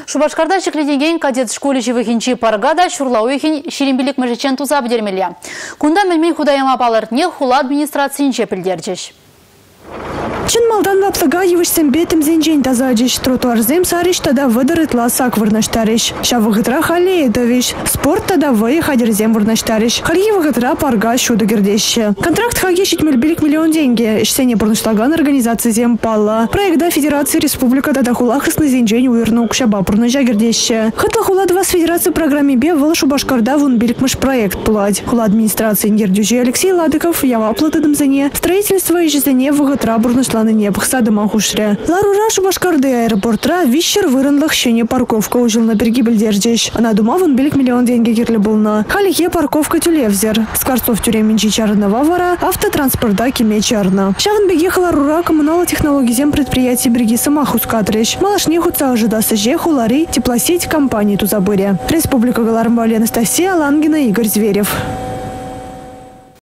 Шубашкарда шекледеген кадет школе живыхинчи паргада шурлауихин ширимбилик мажичен туза бдермелия. Кунда мельмей худаяма палыртне хула администрацийнче пилдерчеш. Чин малдан ваплыга евышсем бетем зенжень тазадиш, тротуарзем сариш тада выдырытла сак вырнаштариш. Ша вғытра хале едовиш, спорт тада вые хадерзем вырнаштариш. Халье вғытра парга шуды гердещи. Контракт хаге шитмельбилик миллион деньги, ишсене бурнышлаган организации зем пала. Проекта Федерации Республика тада хулахысны зенжень уйрнук шаба бурныжа гердещи. Хытла хула два с Федерации программе бе выл Шубашкарда вун биликмыш проект пулать. Хула администрации Индердюжи Алексей Ладыков ява платадым зене. Строительство и жизнене вғытра бурныш не пхсады махушре. Ларура Шубашкарды аэропортра вищер вырынлых щене парковка ужил на береги бельдерджиш. Она думаван билик миллион деньги герли булна. Халихе парковка тюлевзер. Скорцов тюременчи чарного вара, автотранспорта кеме чарна. Шаван беге Ларура коммунала технологий зем предприятий береги самахус кадриш. Малашне хуца ожидаса же хулари теплосеть компании тузабыре. Республика Галармбали Анастасия Лангина, Игорь Зверев.